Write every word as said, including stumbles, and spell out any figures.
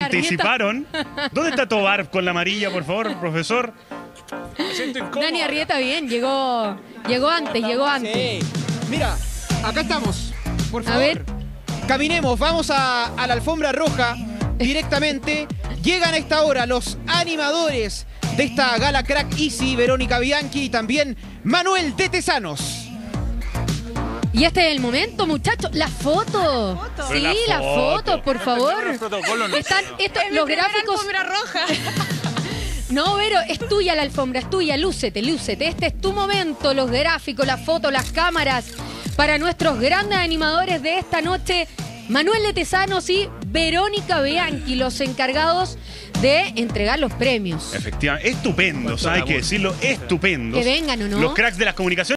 anticiparon. ¿Dónde está Tobar con la amarilla, por favor, profesor? Dani Arrieta bien, llegó, llegó antes, llegó antes. Sí. Mira, acá estamos. Por favor. A ver. Caminemos, vamos a, a la alfombra roja directamente. Llegan a esta hora los animadores de esta gala Crack Easy, Verónica Bianchi y también Manuel de Tesanos. Y este es el momento, muchachos. La foto. foto. Sí, La la foto. foto, por favor. Están estos, los gráficos. roja. No, Vero, es tuya la alfombra, es tuya. Lúcete, lúcete. Este es tu momento. Los gráficos, las fotos, las cámaras. Para nuestros grandes animadores de esta noche, Manuel de Tesanos y Verónica Bianchi, los encargados de entregar los premios. Efectivamente, estupendo, hay que decirlo, estupendo. Que vengan, ¿o no? Los cracks de las comunicaciones.